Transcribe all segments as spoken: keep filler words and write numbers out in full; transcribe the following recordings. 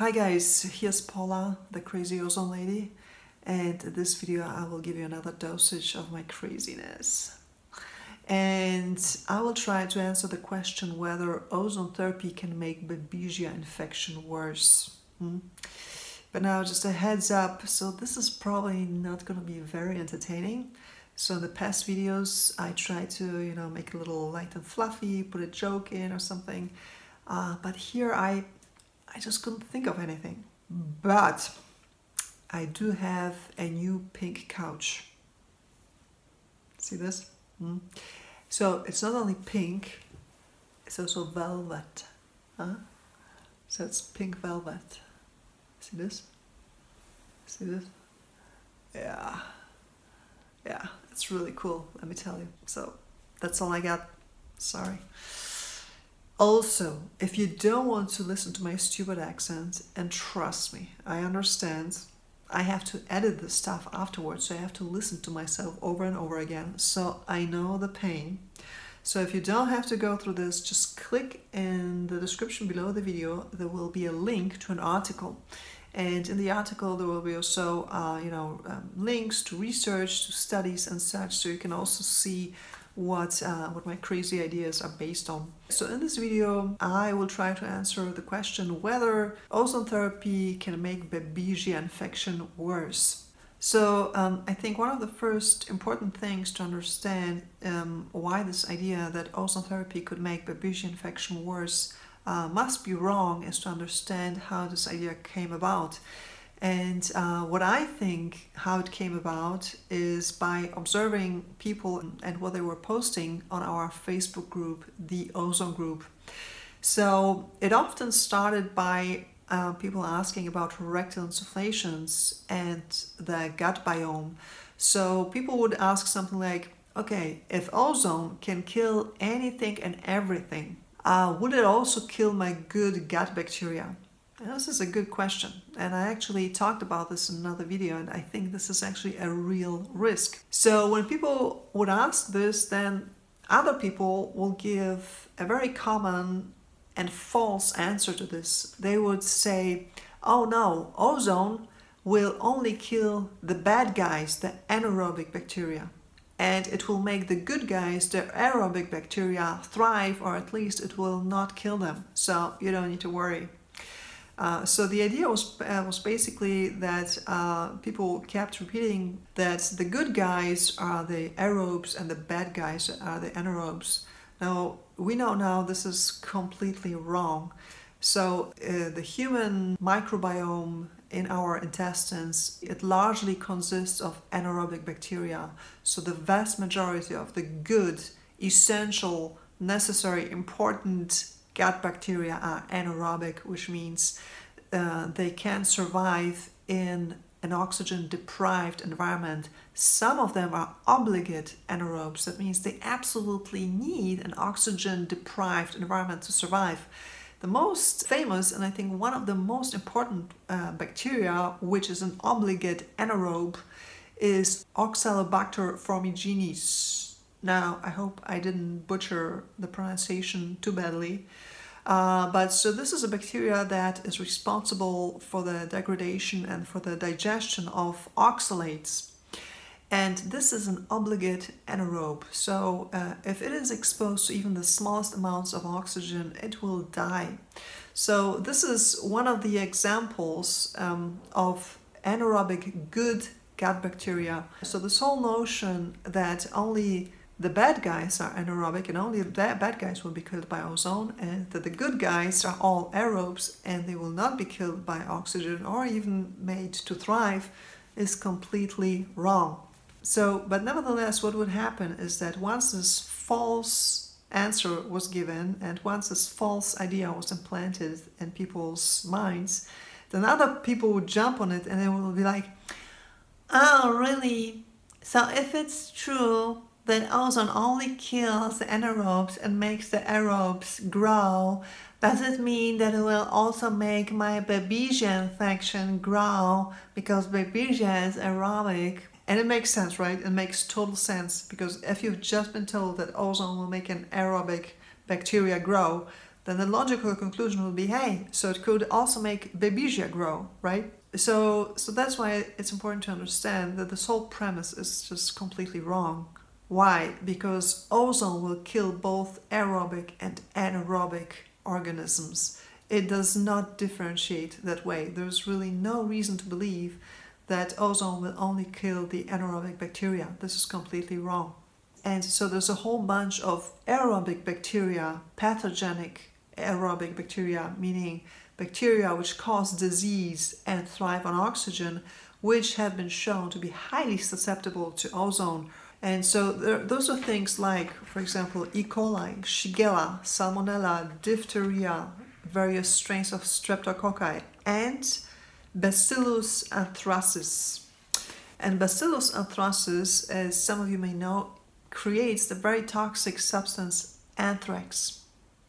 Hi guys, here's Paula, the crazy ozone lady, and in this video I will give you another dosage of my craziness. And I will try to answer the question whether ozone therapy can make Babesia infection worse. Hmm? But now just a heads up, so this is probably not going to be very entertaining. So in the past videos I tried to, you know, make it a little light and fluffy, put a joke in or something. Uh, but here I I just couldn't think of anything. But I do have a new pink couch. See this? Mm. So it's not only pink, it's also velvet. Huh? So it's pink velvet. See this? See this? Yeah. Yeah, it's really cool, let me tell you. So that's all I got. Sorry. Also, if you don't want to listen to my stupid accent, and trust me, I understand, I have to edit this stuff afterwards, so I have to listen to myself over and over again, so I know the pain. So if you don't have to go through this, just click in the description below the video. There will be a link to an article. And in the article there will be also, uh, you know, um, links to research, to studies and such, so you can also see what uh, what my crazy ideas are based on. So in this video I will try to answer the question whether ozone therapy can make Babesia infection worse. So um, I think one of the first important things to understand um, why this idea that ozone therapy could make Babesia infection worse uh, must be wrong is to understand how this idea came about. And uh, what I think how it came about is by observing people and what they were posting on our Facebook group, the Ozone group. So it often started by uh, people asking about rectal insufflations and the gut biome. So people would ask something like, okay, if ozone can kill anything and everything, uh, would it also kill my good gut bacteria? This is a good question, and I actually talked about this in another video, and I think this is actually a real risk. So when people would ask this, then other people will give a very common and false answer to this. They would say, oh no, ozone will only kill the bad guys, the anaerobic bacteria, and it will make the good guys, the aerobic bacteria, thrive, or at least it will not kill them, so you don't need to worry. Uh, so the idea was, uh, was basically that uh, people kept repeating that the good guys are the aerobes and the bad guys are the anaerobes. Now, we know now this is completely wrong. So uh, the human microbiome in our intestines, it largely consists of anaerobic bacteria. So the vast majority of the good, essential, necessary, important gut bacteria are anaerobic, which means uh, they can survive in an oxygen-deprived environment. Some of them are obligate anaerobes. That means they absolutely need an oxygen-deprived environment to survive. The most famous, and I think one of the most important uh, bacteria, which is an obligate anaerobe, is Oxalobacter formigenes. Now, I hope I didn't butcher the pronunciation too badly. Uh, but so this is a bacteria that is responsible for the degradation and for the digestion of oxalates. And this is an obligate anaerobe. So uh, if it is exposed to even the smallest amounts of oxygen, it will die. So this is one of the examples um, of anaerobic good gut bacteria. So this whole notion that only the bad guys are anaerobic and only the bad guys will be killed by ozone, and that the good guys are all aerobes and they will not be killed by oxygen or even made to thrive, is completely wrong. So, but nevertheless, what would happen is that once this false answer was given and once this false idea was implanted in people's minds, then other people would jump on it and they will be like, oh really? So if it's true that ozone only kills the anaerobes and makes the aerobes grow, does it mean that it will also make my Babesia infection grow because Babesia is aerobic? And it makes sense, right? It makes total sense, because if you've just been told that ozone will make an aerobic bacteria grow, then the logical conclusion would be, hey, so it could also make Babesia grow, right? So, so that's why it's important to understand that this whole premise is just completely wrong. Why? Because ozone will kill both aerobic and anaerobic organisms. It does not differentiate that way. There's really no reason to believe that ozone will only kill the anaerobic bacteria. This is completely wrong. And so there's a whole bunch of aerobic bacteria, pathogenic aerobic bacteria, meaning bacteria which cause disease and thrive on oxygen, which have been shown to be highly susceptible to ozone. And so there, those are things like, for example, E. coli, Shigella, Salmonella, diphtheria, various strains of streptococci, and Bacillus anthracis. And Bacillus anthracis, as some of you may know, creates the very toxic substance anthrax.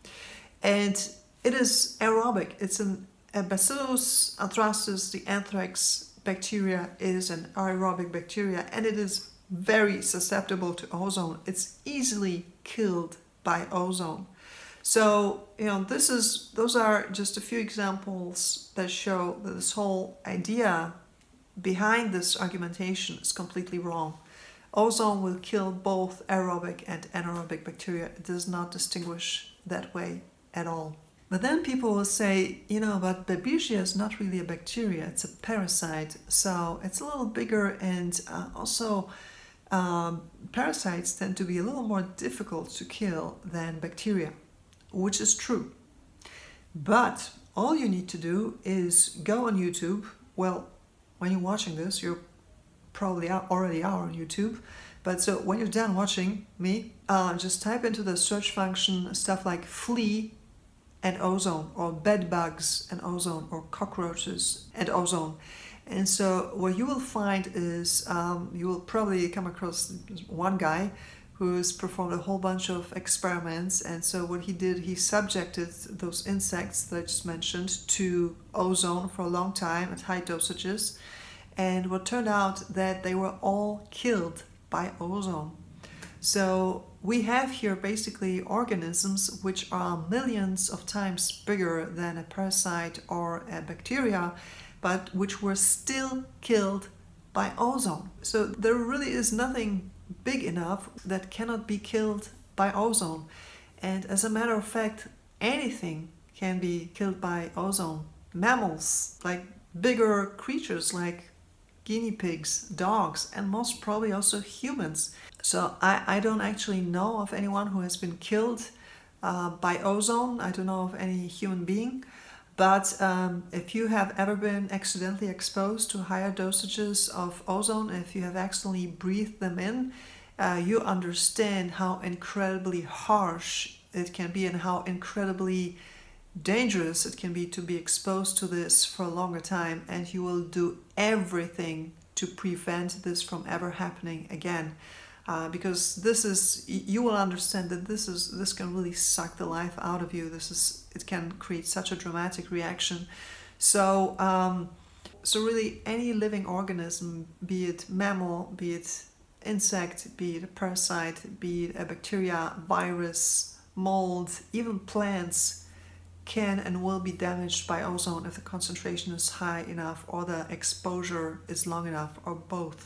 And it is aerobic. It's an, a Bacillus anthracis, the anthrax bacteria, is an aerobic bacteria, and it is very susceptible to ozone. It's easily killed by ozone. So, you know, this is those are just a few examples that show that this whole idea behind this argumentation is completely wrong. Ozone will kill both aerobic and anaerobic bacteria. It does not distinguish that way at all. But then people will say, you know, but Babesia is not really a bacteria, it's a parasite. So it's a little bigger, and uh, also um, parasites tend to be a little more difficult to kill than bacteria, which is true. But all you need to do is go on YouTube. Well, when you're watching this, you're probably already are on YouTube. But so when you're done watching me, uh, just type into the search function stuff like flea and ozone, or bed bugs and ozone, or cockroaches and ozone. And so what you will find is um, you will probably come across one guy who's performed a whole bunch of experiments. And so what he did, he subjected those insects that I just mentioned to ozone for a long time at high dosages. And what turned out that they were all killed by ozone. So we have here basically organisms which are millions of times bigger than a parasite or a bacteria, but which were still killed by ozone. So there really is nothing big enough that cannot be killed by ozone. And as a matter of fact, anything can be killed by ozone. Mammals, like bigger creatures like guinea pigs, dogs, and most probably also humans. So I, I don't actually know of anyone who has been killed uh, by ozone. I don't know of any human being. But um, if you have ever been accidentally exposed to higher dosages of ozone, if you have accidentally breathed them in, uh, you understand how incredibly harsh it can be and how incredibly dangerous it can be to be exposed to this for a longer time, and you will do everything to prevent this from ever happening again, uh, because this is, you will understand that this is this can really suck the life out of you. This is, it can create such a dramatic reaction. So um, so really any living organism, be it mammal, be it insect, be it a parasite, be it a bacteria, virus, mold, even plants, can and will be damaged by ozone if the concentration is high enough or the exposure is long enough, or both.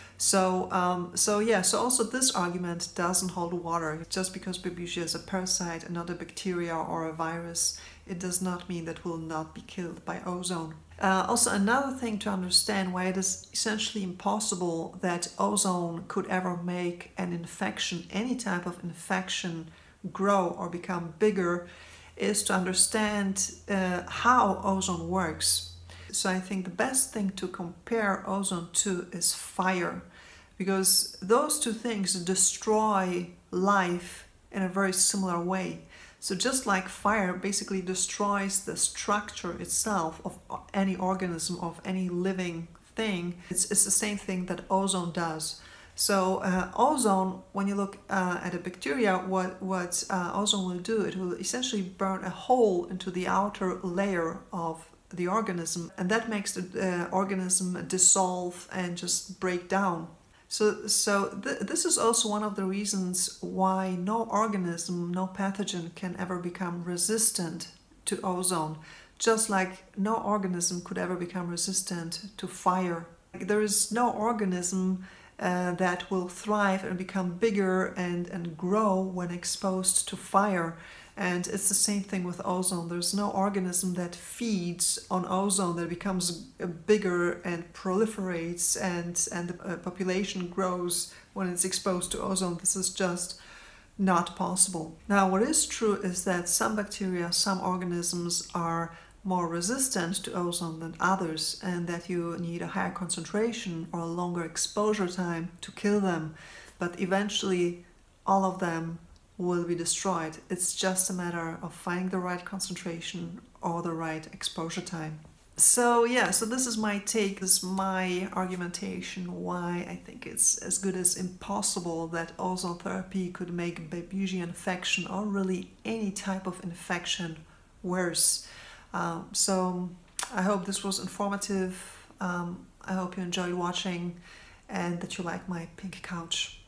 So, um, so yeah, so also this argument doesn't hold water. Just because Babesia is a parasite and not a bacteria or a virus, it does not mean that will not be killed by ozone. Uh, also, another thing to understand why it is essentially impossible that ozone could ever make an infection, any type of infection, grow or become bigger, is to understand uh, how ozone works. So I think the best thing to compare ozone to is fire, because those two things destroy life in a very similar way. So just like fire basically destroys the structure itself of any organism, of any living thing, it's, it's the same thing that ozone does. So uh, ozone, when you look uh, at a bacteria, what, what uh, ozone will do, it will essentially burn a hole into the outer layer of the organism, and that makes the uh, organism dissolve and just break down. So, so th this is also one of the reasons why no organism, no pathogen can ever become resistant to ozone, just like no organism could ever become resistant to fire. There is no organism uh, that will thrive and become bigger and, and grow when exposed to fire. And it's the same thing with ozone. There's no organism that feeds on ozone that becomes bigger and proliferates and, and the population grows when it's exposed to ozone. This is just not possible. Now, what is true is that some bacteria, some organisms are more resistant to ozone than others, and that you need a higher concentration or a longer exposure time to kill them. But eventually, all of them will be destroyed. It's just a matter of finding the right concentration or the right exposure time. So yeah, so this is my take, this is my argumentation why I think it's as good as impossible that ozone therapy could make Babesia infection or really any type of infection worse. Um, so I hope this was informative. Um, I hope you enjoyed watching and that you like my pink couch.